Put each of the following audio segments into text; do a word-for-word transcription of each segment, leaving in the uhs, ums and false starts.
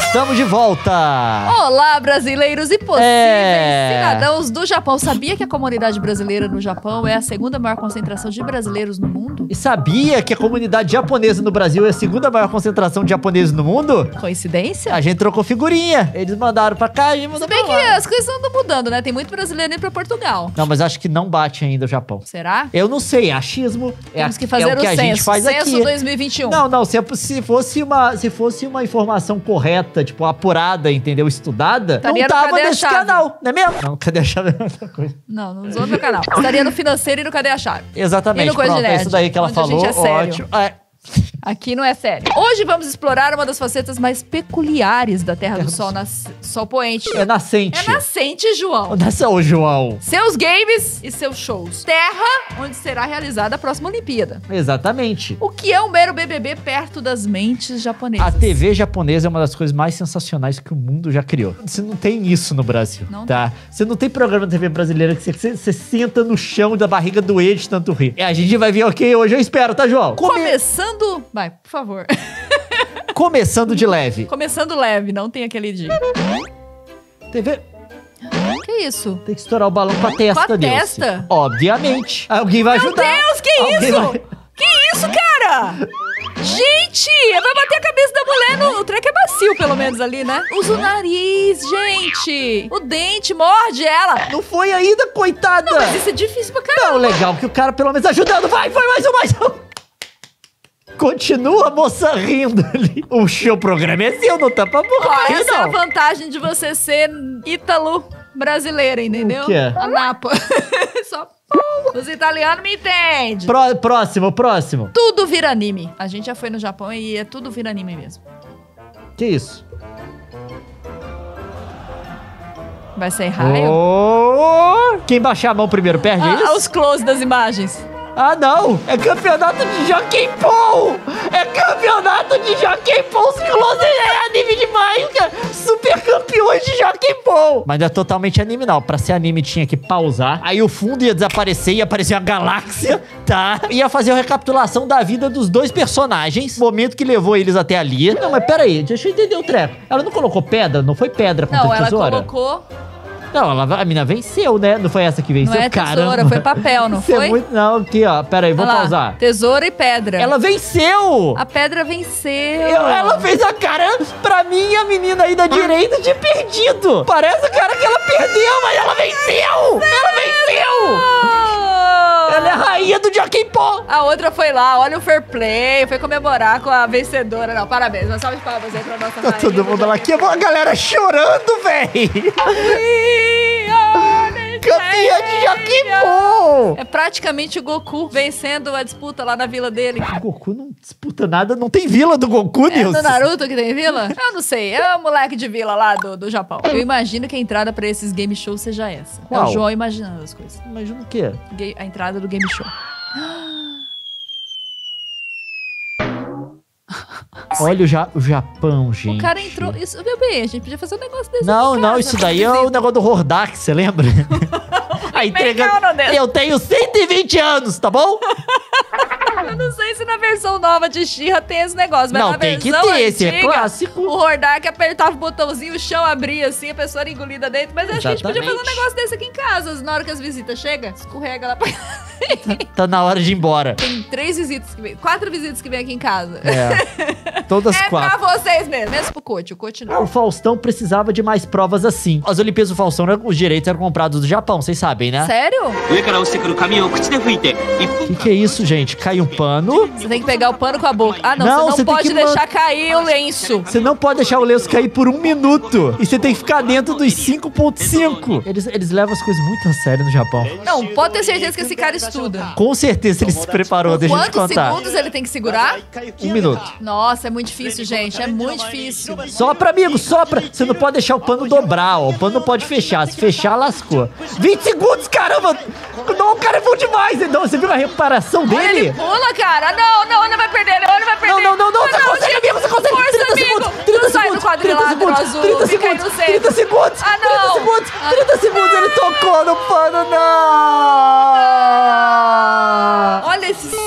Estamos de volta! Olá, brasileiros e possíveis É. cidadãos do Japão. Sabia que a comunidade brasileira no Japão é a segunda maior concentração de brasileiros no mundo? E sabia que a comunidade japonesa no Brasil é a segunda maior concentração de japoneses no mundo? Coincidência? A gente trocou figurinha. Eles mandaram pra cá e Se mandaram bem pra que lá. as coisas andam mudando, né? Tem muito brasileiro indo pra Portugal. Não, mas acho que não bate ainda o Japão. Será? Eu não sei, achismo é, Temos que a- fazer é o que o a censo. gente faz Censo aqui. dois mil e vinte e um. Não, não, se, é- se fosse uma, se fosse uma informação correta, tipo, apurada, entendeu? Estudada, Estaria não no tava Cadê a nesse Chave? canal, não é mesmo? Não, cadê a chave? É outra coisa. Não, não usou meu canal. Estaria no financeiro e no Cadê a Chave? Exatamente, E no Coisa pronto, de é Nerd, isso daí que ela onde a falou, gente é sério. ótimo. É. Aqui não é sério. Hoje vamos explorar uma das facetas mais peculiares da Terra do Sol, nas... Sol Poente. É nascente. É nascente, João. Nessa, ô João. Seus games e seus shows. Terra, onde será realizada a próxima Olimpíada. Exatamente. O que é um mero B B B perto das mentes japonesas? A T V japonesa é uma das coisas mais sensacionais que o mundo já criou. Você não tem isso no Brasil, Não tá? Você não tem programa de T V brasileira que você, você, você senta no chão da barriga doer de tanto rir. É, a gente vai ver ok hoje, eu espero, tá, João? Come- Começando... Vai, por favor. Começando de leve. Começando leve, não tem aquele dia. T V... Que isso? Tem que estourar o balão com a testa, Com a Nilce. testa? Obviamente. Alguém vai Meu ajudar. Deus, que Alguém isso? vai- Que isso, cara? Gente, vai bater a cabeça da mulher no... O treco é macio, pelo menos, ali, né? Usa o nariz, gente. O dente, morde ela. Não foi ainda, coitada. Mas isso é difícil pra caramba. Não, legal que o cara pelo menos ajudando. Vai, foi mais um, mais um. Continua a moça rindo ali. O seu programa é seu, não tá pra Ó, burra, essa é a não. vantagem de você ser ítalo brasileira, entendeu? O que é? A Napa. Só... Os italianos me entendem. Pró- próximo, próximo. Tudo vira anime. A gente já foi no Japão e é tudo vira anime mesmo. Que isso? Vai sair raio? Oh, quem baixar a mão primeiro perde, é Ah, isso? os close das imagens. Ah, não! É campeonato de Joaquim Paul! É campeonato de Joaquim Paul! Os close é anime demais, cara! Super campeões de Joaquim Paul! Mas não é totalmente anime, não. Pra ser anime tinha que pausar. Aí o fundo ia desaparecer, ia aparecer uma galáxia, tá? Ia fazer a recapitulação da vida dos dois personagens. O momento que levou eles até ali. Não, mas pera aí, deixa eu entender o treco. Ela não colocou pedra? Não foi pedra contra Não, ela tesoura? colocou... Não, ela, a mina venceu, né? Não foi essa que venceu? Não é tesoura, Caramba. foi papel, não Isso é foi? muito... Não, aqui, ó. Pera aí, vou Olha lá, pausar. Tesoura e pedra. Ela venceu! A pedra venceu. Eu- ela fez a cara, pra mim, a menina aí da direita de perdido. Parece a cara que ela perdeu, mas ela venceu! Ela venceu! Oh! Ela é a rainha do Joaquim Paul. A outra foi lá, olha o fair play, foi comemorar com a vencedora. Não, parabéns, uma salva de palmas aí pra nossa Tá rainha. todo mundo lá aqui, a galera chorando, véi. Campeã de Joaquim Paul. É praticamente o Goku vencendo a disputa lá na vila dele. O Goku não disputa nada, não tem vila do Goku, É Nilson. do Naruto que tem vila? Eu não sei, é o moleque de vila lá do, do Japão. Eu imagino que a entrada pra esses game shows seja essa. É Qual? o João imaginando as coisas. Imagina o quê? Ga- A entrada do game show. Olha o, ja o Japão, gente. O cara entrou... Isso, meu bem, a gente podia fazer um negócio desse Não, aqui em não, casa, isso daí é visita. o negócio do Hordak, você lembra? A entrega... Bem, não, não, Eu tenho cento e vinte anos, tá bom? Eu não sei se na versão nova de She-Ra tem esse negócio, mas Não, na tem que versão ter, esse é antiga, clássico. o Hordak apertava o botãozinho, o chão abria assim, a pessoa era engolida dentro. Mas acho que a gente podia fazer um Exatamente. negócio desse aqui em casa. Na hora que as visitas chegam, escorrega lá pra... Tá na hora de ir embora. Tem três visitas que vem, quatro visitas que vem aqui em casa. É, todas É quatro. pra vocês mesmo, menos pro Coach, o Coach não. O Faustão precisava de mais provas assim. As Olimpíadas do Faustão, os direitos eram comprados do Japão, vocês sabem, né? Sério? 上から落ちてくる紙を口で吹いて1 O 分 que, que é isso, gente? Cai um pano. Você tem que pegar o pano com a boca. Ah, não, Não, você você não tem pode que deixar man- cair o lenço. Você não pode deixar o lenço cair por um minuto. E você tem que ficar dentro dos cinco ponto cinco. Eles, eles levam as coisas muito a sério no Japão. Não, pode ter certeza que esse cara estuda. Com certeza ele se preparou, deixa eu te Quantos contar. segundos ele tem que segurar? Um minuto. Nossa, é muito difícil, gente. É muito difícil. Sopra, amigo, sopra. Você não pode deixar o pano dobrar, ó. O pano não pode fechar. Se fechar, lascou. vinte segundos, caramba! Não, o cara é bom demais. Então, você viu a reparação Olha, ele dele? pula, cara. Não, não, ele vai perder, ele vai perder. Não, não, não, não. Mas Você consegue, amigo, você consegue. Força, trinta amigo. segundos. trinta Não sai do segundos. quadrilátero trinta segundos. azul, trinta fica aí segundos. no centro. trinta segundos. Ah, não. trinta segundos. Ah. trinta segundos. Ele tocou no pano, não. Olha esse salto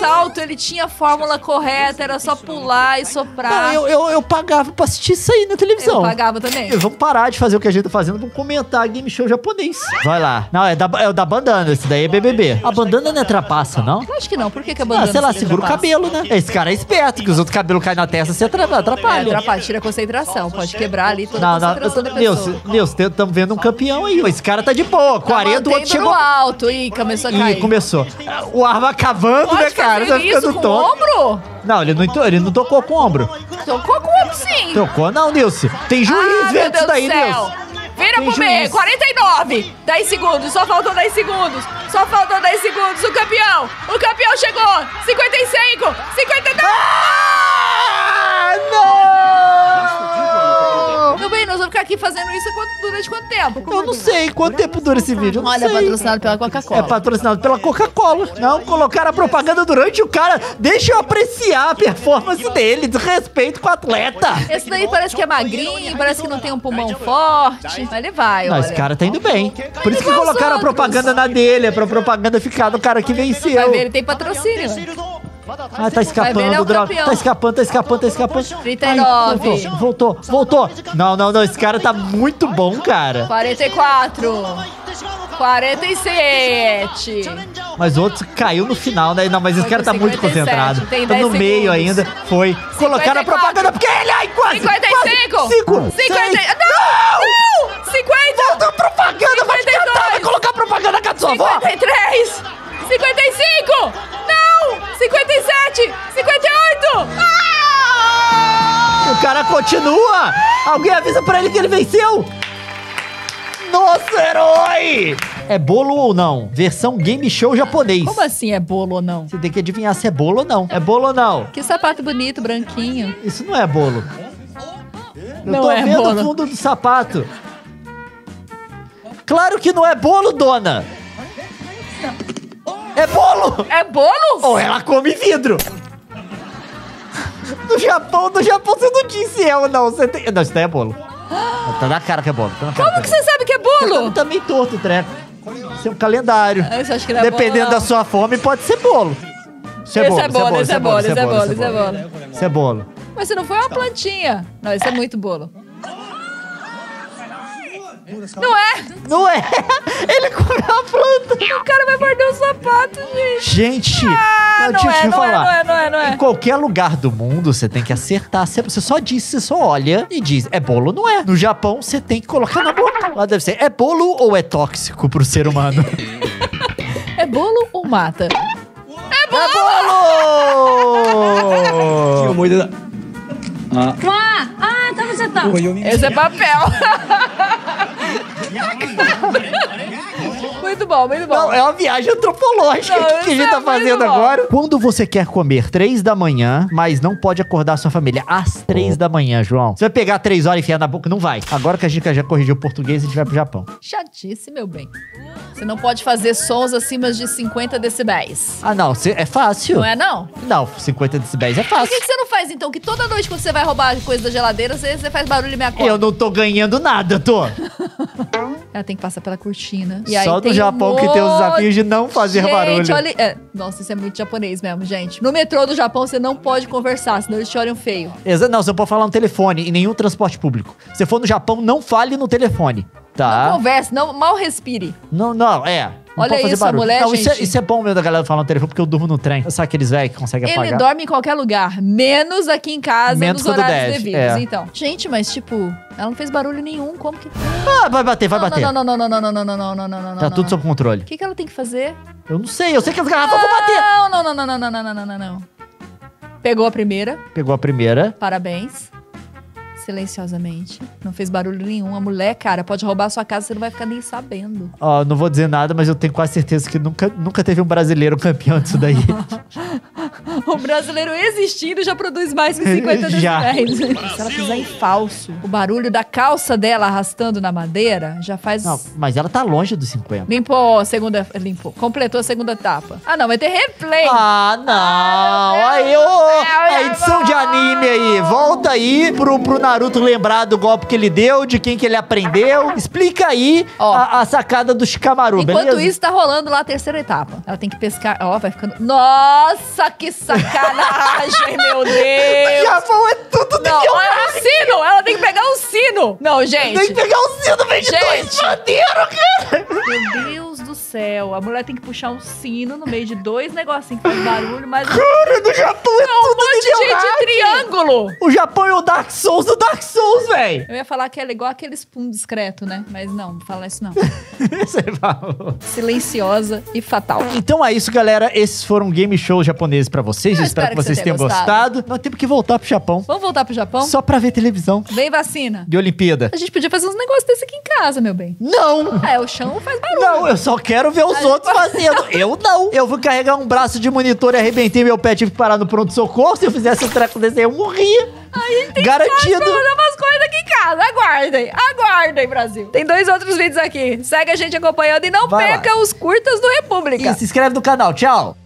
ele tinha a fórmula correta, era só pular e soprar. Não, eu, eu, eu pagava pra assistir isso aí na televisão. Eu pagava também. E vamos parar de fazer o que a gente tá fazendo, vamos comentar game show japonês. Vai lá. Não, é, da, é o da bandana, esse daí é B B B. A bandana não é trapaça, não? Eu acho que não, por que, que a Ah, bandana sei lá, seria segura o trapaça? cabelo, né? Esse cara é esperto, que os outros cabelos caem na testa, você atra- É, atrapalha. atrapalha, tira a concentração, pode quebrar ali toda Não, a não, concentração da Deus, pessoa. Deus, estamos vendo um campeão aí. Esse cara tá de boa, quarenta, o outro Mantendo chegou... no alto. Ih, começou a cair. Ih, começou. O arma cavando, Pode né, cara? fazer Tá isso ficando com o tonto. ombro? Não, ele não, to- ele não tocou com o ombro. Tocou com o ombro, sim. Tocou, não, Nilce. Tem juiz Ah, meu vendo isso Deus daí, do céu. Nilce. Vira Tem pro meio, juiz. quarenta e nove. dez segundos, só faltam dez segundos. Só faltam dez segundos. O campeão, o campeão chegou. cinquenta e cinco, cinquenta e nove. Ah, não! Meu bem, nós vamos ficar aqui fazendo isso quanto- durante quanto tempo? Eu não sei quanto tempo dura esse vídeo. Eu não Olha, sei. patrocinado pela Coca-Cola. É patrocinado pela Coca-Cola. Não, colocaram a propaganda durante o cara. Deixa eu apreciar a performance dele. Desrespeito com o atleta. Esse daí parece que é magrinho, parece que não tem um pulmão forte. Mas ele vai, Não, olha. esse cara tá indo bem. Por isso que igual os colocaram a outros. propaganda na dele. É pra propaganda ficar no cara que Vai venceu. ver, ele tem patrocínio. Ah, tá escapando, Vai ver, ele é o droga. campeão. Tá escapando, tá escapando, tá escapando. trinta e nove. Ai, voltou, voltou, voltou. Não, não, não. Esse cara tá muito bom, cara. quarenta e quatro. quarenta e sete. Mas o outro caiu no final, né? Não, mas esse Foi cara com tá muito cinquenta e sete, concentrado. tem Tá dez no meio segundos. ainda. Foi. Colocaram a propaganda porque ele. Ai, quase. cinquenta e cinco. quase. Cinco. cinquenta. seis. Não! Não! cinquenta. Volta propaganda, vai te cinquenta e cantar, vai dois. colocar propaganda com a sua avó. cinquenta e três. cinquenta e cinco. Não! cinquenta e sete. cinquenta e oito. Ah! O cara continua. Alguém avisa pra ele que ele venceu. Nosso herói! É bolo ou não? Versão game show japonês. Como assim é bolo ou não? Você tem que adivinhar se é bolo ou não. É bolo ou não? Que sapato bonito, branquinho. Isso não é bolo. Eu Não tô é vendo bolo. o fundo do sapato. Claro que não é bolo, dona. É bolo! É bolo? Ou ela come vidro. No Japão, no Japão você não disse é ou não. Você tem... Não, isso daí é bolo. Tá na cara que é bolo. Tá na cara Como que que é você sabe que é bolo. bolo? Tá meio torto o treco. Isso é um calendário. Ah, você acha que não é Dependendo bolo, da não? sua fome, pode ser bolo. Isso Esse é bolo, esse é bolo, esse é bolo, esse é bolo. Isso é bolo. Mas se não foi uma plantinha. Não, isso é muito bolo. Não é? Não é? Ele comeu a planta. O cara vai morder o sapato, gente. Gente, Ah, eu não tinha é, que não é, falar. não é, não é, não é. Em qualquer lugar do mundo, você tem que acertar. Você você só diz, você só olha e diz, é bolo ou não é? No Japão, você tem que colocar na boca. Lá deve ser, é bolo ou é tóxico pro ser humano? É bolo ou mata? É bolo! É bolo! 思い出だあわあ、あー食べちゃった。 ここ読み Esse é papel. Muito bom, muito bom. Não, é uma viagem antropológica Não, que a isso gente é tá muito fazendo bom. agora. Quando você quer comer três da manhã, mas não pode acordar a sua família às três da manhã, João. Você vai pegar três horas e enfiar na boca? Não vai. Agora que a gente já corrigiu o português, a gente vai pro Japão. Chatice, meu bem. Você não pode fazer sons acima de cinquenta decibéis. Ah, não, cê- é fácil. Não é, não? Não, cinquenta decibéis é Por fácil. que, que você não faz, então? Que toda noite quando você vai roubar coisa da geladeira, você, você faz barulho e me acorda. Eu não tô ganhando nada, tô. Ela tem que passar pela cortina. E Só aí no tem Japão um que tem os monte- desafios de não fazer gente, barulho. Olha... é, nossa, isso é muito japonês mesmo, gente. No metrô do Japão, você não pode conversar, senão eles te olham feio. Exa- Não, você não pode falar no telefone, em nenhum transporte público. Se for no Japão, não fale no telefone, tá? Não converse, não, mal respire. Não, não, é. Não Olha pode fazer isso, a barulho. mulher, não, isso é, gente. isso é bom mesmo da galera falar no telefone, porque eu durmo no trem. Sabe aqueles velhos que conseguem Ele apagar? dorme em qualquer lugar, menos aqui em casa, Menos nos quando horários desce, devidos. é. Então, gente, mas tipo, ela não fez barulho nenhum, como que... Ah, vai bater, vai não, bater. não, não, não, não, não, não, não, não, não, não, não, não, Tá não, tudo não. sob controle. O que, que ela tem que fazer? Eu não sei, eu sei que as garrafas vão bater. Não, não, não, não, não, não, não, não, não, não, não. Pegou a primeira, Pegou a primeira. parabéns. Silenciosamente. Não fez barulho nenhum. A mulher, cara, pode roubar a sua casa, você não vai ficar nem sabendo. Ó, não vou dizer nada, mas eu tenho quase certeza que nunca, nunca teve um brasileiro campeão disso daí. O brasileiro existindo já produz mais que cinquenta Já. decibéis. Se ela fizer em falso, o barulho da calça dela arrastando na madeira já faz... Não, mas ela tá longe dos cinquenta. Limpou a segunda... Limpou. Completou a segunda etapa. Ah, não. Vai ter replay. Ah, não! Ah, Aí, meu ô! Deus, A edição de anime aí. Volta aí pro, pro Naruto lembrar do golpe que ele deu, de quem que ele aprendeu. Explica aí Ó. a, a sacada do Shikamaru, Enquanto beleza? isso, tá rolando lá a terceira etapa. Ela tem que pescar... Ó, vai ficando... Nossa, que sacanagem, meu Deus. Japão é tudo de Não, meu olha o sino. Ela tem que pegar um sino. Não, gente. Tem que pegar o sino, vem de Gente. dois chanteiros, cara. Meu Deus do céu. A mulher tem que puxar um sino no meio de dois negocinhos que faz barulho, mas... Cara, do Japão é um tudo monte de, de, de triângulo. O Japão é o Dark Souls do Dark Souls, velho. Eu ia falar que ela é igual aquele spoon discreto, né? Mas não, não fala isso não. Você falou. Silenciosa e fatal. Então é isso, galera. Esses foram game shows japoneses pra vocês. Eu Espero espero que que vocês você tenham tenha gostado. Nós temos que voltar pro Japão. Vamos voltar pro Japão? Só pra ver televisão Vem vacina. de Olimpíada. A gente podia fazer uns negócios desse aqui em casa, meu bem. Não! É, o chão faz barulho. Não, eu só quero ver os A gente outros pode- fazendo. Eu não. Eu vou carregar um braço de monitor e arrebentei meu pé, tive que parar no pronto-socorro. Se eu fizesse um treco desse aí, eu morria. Garantido. Vamos fazer umas coisas aqui em casa. Aguardem. Aguardem, Brasil. Tem dois outros vídeos aqui. Segue a gente acompanhando e não Vai lá. perca os curtas do República. E se inscreve no canal. Tchau.